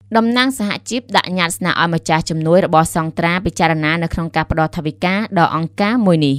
តំណាងសហជីពដាក់ញត្តិស្នើឲ្យម្ចាស់ជំនួយរបស់សង្ត្រាពិចារណានៅក្នុងការផ្តល់ថវិកាដល់អង្គការមួយនេះ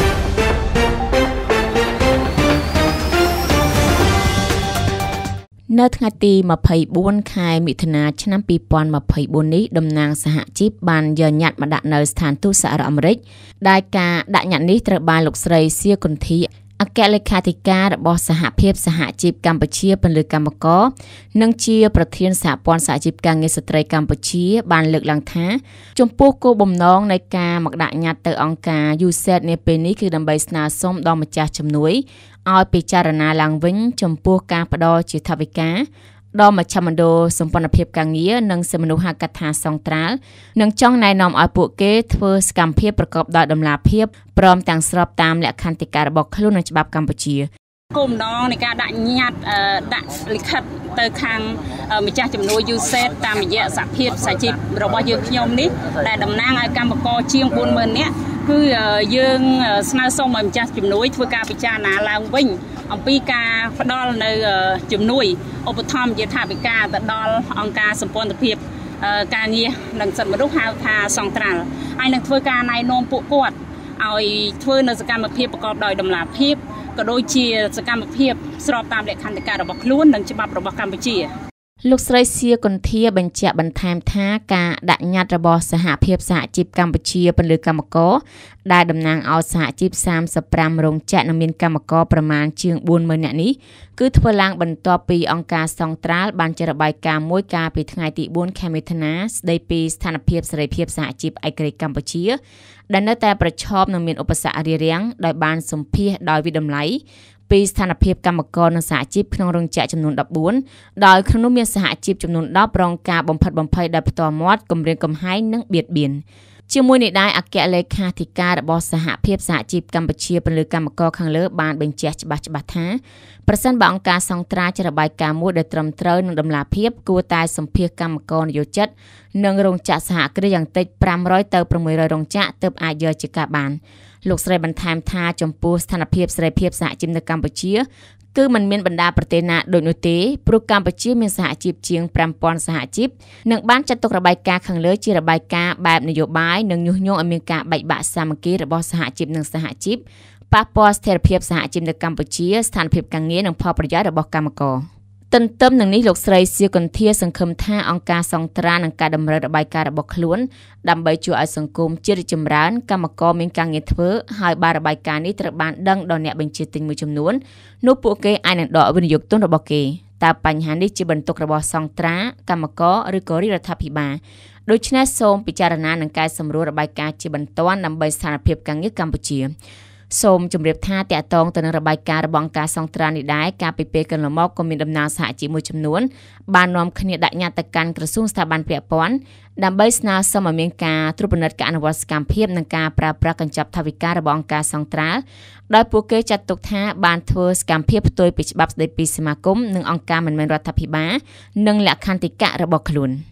នៅថ្ងៃទី24ខែមិថុនាឆ្នាំ2024នេះតំណាងសហជីពបានយកញត្តិមកដាក់នៅស្ថានទូតសហរដ្ឋអាមេរិកដែលការដាក់ញត្តិនេះត្រូវបានលោកស្រីសៀកុនធីអគ្គលេខាធិការរបស់សហភាពសហជីពកម្ពុជាពលិកម្មករនិងជាប្រធានសហព័ន្ធសហជីពការងារស្ត្រីកម្ពុជាបានលើកឡើងថាចំពោះគោលបំណងនៃការមកដាក់ញត្តិទៅអង្គការ USAID នាពេលនេះគឺដើម្បីស្នើសុំដល់ម្ចាស់ជំនួយឲ្យពិចារណាឡើងវិញចំពោះការផ្ដល់ជាថវិកាដល់មជ្ឈមណ្ឌលសម្ព័ន្ធភាពការងារនិងសិទ្ធិមនុស្សហៅកាត់ថាសង្ត្រាល់និងចង់ណែនាំឲ្យពួកគេធ្វើសកម្មភាពប្រកបដោយតម្លាភាពព្រមទាំងស្របតាមលក្ខន្តិកៈរបស់ខ្លួននិងច្បាប់កម្ពុជាគោលបំណងនៃការដាក់ញត្តិដាក់លិខិតទៅខាងម្ចាស់ជំនួយ USAID តាមរយៈសហភាពសហជីពរបស់យើងខ្ញុំនេះដែលតំណាងឲ្យកម្មករជាង 40,000 នាក់គឺយើងស្នើសុំឲ្យម្ចាស់ជំនួយធ្វើការពិចារណាឡើងវិញអំពីការផ្ដល់នៅជំនួយឧបត្ថម្ភជាថវិកាទៅដល់អង្គការសម្ព័ន្ធភាពការងារនិងសិទ្ធិមនុស្សហៅថាសង្ត្រាល់ហើយនឹងធ្វើការណែនាំពួកគាត់ឲ្យធ្វើនៅសកម្មភាពប្រកបដោយតម្លាភាពក៏ដូចជាសកម្មភាពស្របតាមលក្ខន្តិកៈរបស់ខ្លួននិងច្បាប់របស់កម្ពុជាលោកស្រីសៀកុនធាបញ្ជាក់បន្ថែមថាការដាក់ញត្តិរបស់សហភាពសហជីពកម្ពុជាពលិកម្មករដែលតំណាងឲ្យសហជីព35រោងចក្រនិងមានកម្មករប្រមាណជាង 40,000 នាក់នេះគឺធ្វើឡើងបន្ទាប់ពីអង្គការសង្ត្រាល់បានចេញរបាយការណ៍មួយកាលពីថ្ងៃទី4ខែមិថុនាស្ដីពីស្ថានភាពសេរីភាពសហជីពឯករាជ្យកម្ពុជាដែលនៅតែប្រឈមនឹងមានឧបសគ្គរារាំងដោយបានសម្ភាសដោយវិតម្លៃពីស្ថានភាពកម្មករនិងសហជីពក្នុងរោងចក្រចំនួន14ដោយក្នុងនោះមានសហជីពចំនួន10រងការបំផិតបំភ័យដោយផ្ទាល់មាត់គំរាមកំហែងនិងបៀតបៀនជាមួយនេះដែរអគ្គលេខាធិការរបស់សហភាពសហជីពកម្ពុជាពលិកម្មករខាងលើបានបញ្ជាក់ច្បាស់ថាប្រសិនបើអង្គការសង្ត្រាចេញរបាយការណ៍មួយដែលត្រឹមត្រូវនឹងតម្លាភាពគួរតែសម្ភាសកម្មករនិយោជិតនិងរោងចក្រសហគ្រាសយ៉ាងតិច500ទៅ600រោងចក្រទើបអាចយកជាការបានលោកស្រីបន្ថែមថាចំពោះស្ថានភាពសេរីភាពសហជីពនៅកម្ពុជាគឺมันមានបណ្ដាប្រទេសណាដូចនោះទេព្រោះកម្ពុជាមានសហជីពជាង 5,000 សហជីពនិងបានចាត់ទុករបាយការណ៍ខាងលើជារបាយការណ៍បែបនយោបាយនិងញុះញង់ឲ្យមានការបែកបាក់សាមគ្គីរបស់សហជីពនិងសហជីពប៉ះពាល់ស្ថិរភាពសហជីពនៅកម្ពុជាស្ថានភាពការងារនិងផលប្រយោជន៍របស់កម្មករទន្ទឹមនឹងនេះលោកស្រីសៀកុនធាសង្ឃឹមថាអង្គការសង្ត្រានឹងការតម្រូវរបាយការណ៍របស់ខ្លួនដើម្បីជួយឲ្យសង្គមជារីកចម្រើនកម្មករមានការងារធ្វើហើយបើរបាយការណ៍នេះត្រូវបានដឹងដល់អ្នកបញ្ជាទិញមួយចំនួននោះពួកគេអាចនឹងដកវិនិយោគទុនរបស់គេតើបញ្ហានេះជាបន្ទុករបស់សង្ត្រាកម្មករឬក៏រដ្ឋាភិបាលដូច្នេះសូមពិចារណានិងកែសម្រួលរបាយការណ៍ជាបន្ទាន់ដើម្បីស្ថានភាពការងារកម្ពុជាសូមជម្រាបថាតកតងទៅនឹងរបាយការណ៍របស់អង្គការសង្ត្រានេះដែរកាលពីពេលកន្លងមកក៏មានដំណើរសហជីពមួយចំនួនបាននាំគ្នាដាក់ញត្តិទៅកាន់ក្រសួងស្ថាប័នពាក់ព័ន្ធដើម្បីស្នើសុំឲ្យមានការត្រួតពិនិត្យការអនុវត្តសកម្មភាពនិងការប្រើប្រាស់កញ្ចប់ថវិការបស់អង្គការសង្ត្រាល់ដោយពួកគេចាត់ទុកថាបានធ្វើសកម្មភាពផ្ទុយពីច្បាប់ស្តីពីសមាគមនិងអង្គការមិនមែនរដ្ឋាភិបាលនិងលក្ខន្តិកៈរបស់ខ្លួន។